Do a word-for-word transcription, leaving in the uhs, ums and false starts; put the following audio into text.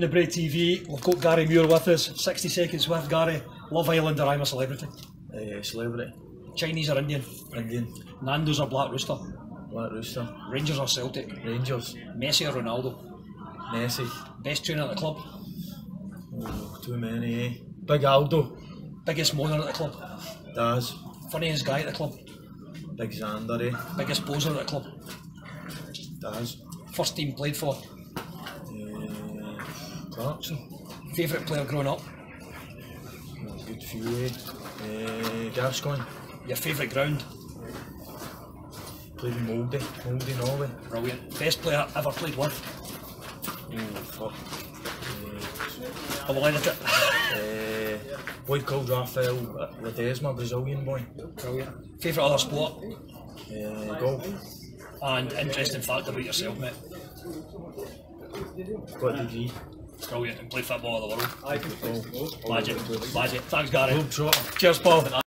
N the BRAE T V, we've got Gaz Muir with us. sixty seconds with Gary. Love Island or I'm a Celebrity? Uh, celebrity. Chinese or Indian? Indian. Nando's or Black Rooster? Black Rooster. Rangers or Celtic? Rangers. Messi or Ronaldo? Messi. Best trainer at the club? Oh, too many, eh? Big Aldo. Biggest moaner at the club? Daz. Funniest guy at the club? Big Xander, eh? Biggest poser at the club? Daz. First team played for? Uh, Clarkson. Favourite player growing up? Oh, good few, eh? Uh, Gascoigne. Your favourite ground? Played in Molde. Molde, Norway. Brilliant. Best player ever played with? Oh, fuck. I will edit it. Uh, boy called Rafael Ledesma, Brazilian boy. Brilliant. Favourite other sport? Uh, golf. And interesting fact about yourself, mate? Got a degree. Brilliant. And play football of the world. Football. Magic. Magic. Thanks, Gary. Globetrotter. Cheers, Paul.